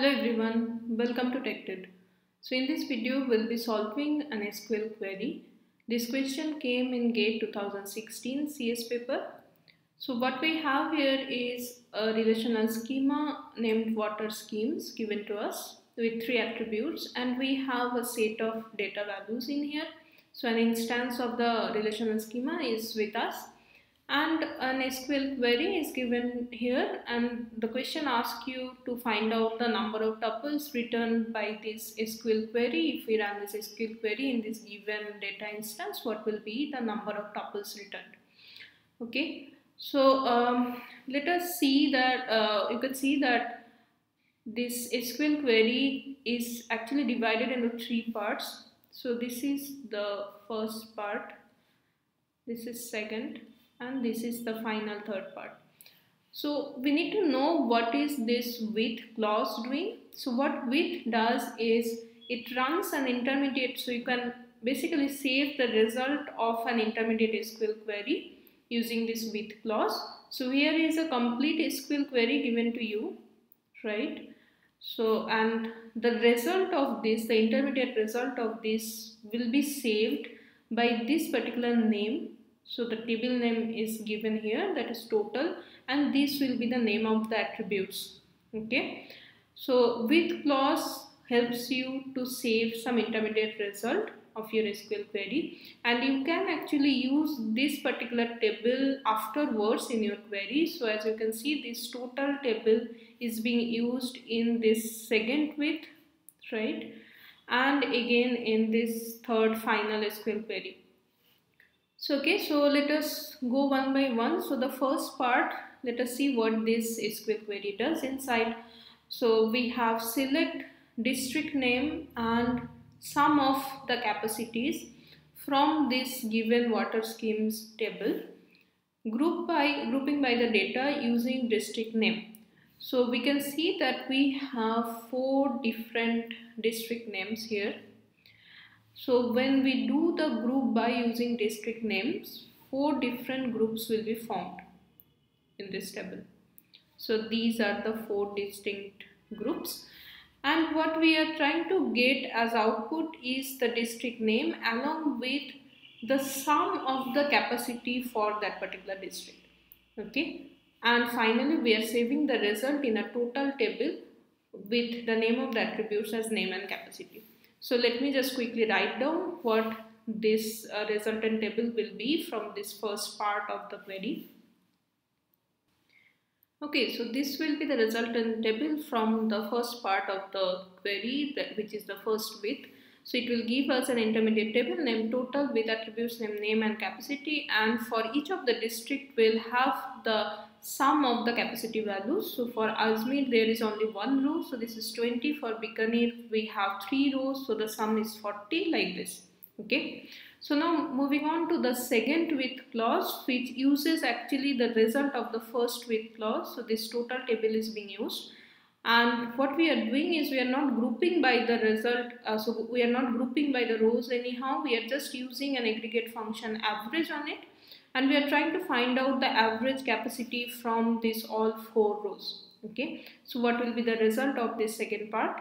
Hello everyone, welcome to TechTid. So in this video, we'll be solving an SQL query. This question came in GATE 2016 CS paper. So what we have here is a relational schema named water schemes given to us with 3 attributes, and we have a set of data values in here. So an instance of the relational schema is with us, and an SQL query is given here, and the question asks you to find out the number of tuples returned by this SQL query. If we run this SQL query in this given data instance, what will be the number of tuples returned? Okay, so let us see that you can see that this SQL query is actually divided into 3 parts. So this is the first part, this is second, and this is the final third part. So we need to know what is this with clause doing. So what with does is it runs an intermediate, so you can basically save the result of an intermediate SQL query using this with clause. So here is a complete SQL query given to you, right? So, and the result of this, the intermediate result of this will be saved by this particular name. So the table name is given here, that is total, and this will be the name of the attributes. Okay, so with clause helps you to save some intermediate result of your SQL query, and you can actually use this particular table afterwards in your query. So as you can see, this total table is being used in this second with, right, and again in this third final SQL query. So okay, so let us go one by one. So the first part, let us see what this SQL query does inside. So we have select district name and sum of the capacities from this given water schemes table, grouping by the data using district name. So we can see that we have 4 different district names here. So when we do the group by using district names, 4 different groups will be formed in this table. So these are the 4 distinct groups, and what we are trying to get as output is the district name along with the sum of the capacity for that particular district. Okay, and finally we are saving the result in a total table with the name of the attributes as name and capacity. So let me just quickly write down what this resultant table will be from this first part of the query. Okay, so this will be the resultant table from the first part of the query, which is the first with. So it will give us an intermediate table named total with attributes name and capacity, and for each of the district will have the sum of the capacity values. So for Ajmer there is only 1 row, so this is 20. For Bikaner we have 3 rows, so the sum is 40, like this. Okay, so now moving on to the second with clause, which uses actually the result of the first with clause. So this total table is being used, and what we are doing is we are not grouping by the result, so we are not grouping by the rows anyhow, we are just using an aggregate function average on it, and we are trying to find out the average capacity from this all 4 rows. Okay, so what will be the result of this second part?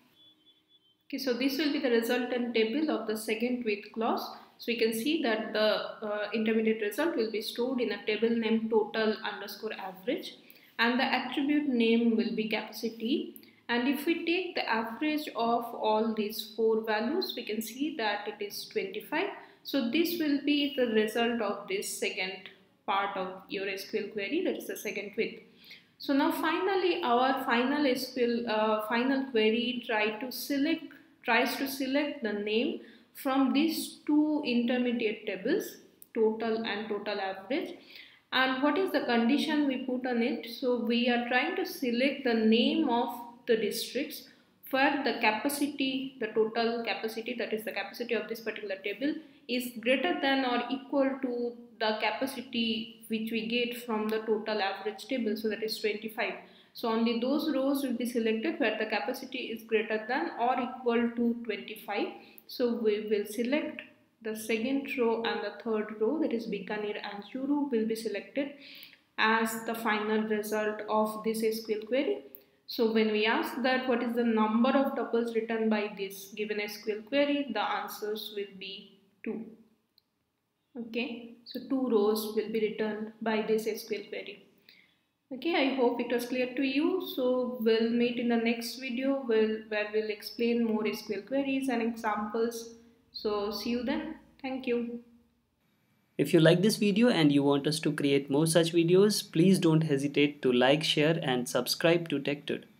Okay, so this will be the resultant table of the second with clause. So we can see that the intermediate result will be stored in a table named total underscore average, and the attribute name will be capacity. And if we take the average of all these 4 values, we can see that it is 25. So this will be the result of this second part of your SQL query, that is the second with. So now finally our final SQL final query tries to select the name from these 2 intermediate tables, total and total average. And what is the condition we put on it? So we are trying to select the name of the districts where the capacity, the total capacity, that is the capacity of this particular table, is greater than or equal to the capacity which we get from the total average table, so that is 25. So only those rows will be selected where the capacity is greater than or equal to 25. So we will select the second row and the third row, that is Bikaner and Churu, will be selected as the final result of this SQL query. So when we ask that what is the number of tuples returned by this given SQL query, the answers will be 2. Okay, so 2 rows will be returned by this SQL query. Okay, I hope it was clear to you. So we'll meet in the next video where we'll explain more SQL queries and examples. So see you then. Thank you. If you like this video and you want us to create more such videos, please don't hesitate to like, share and subscribe to TechTud.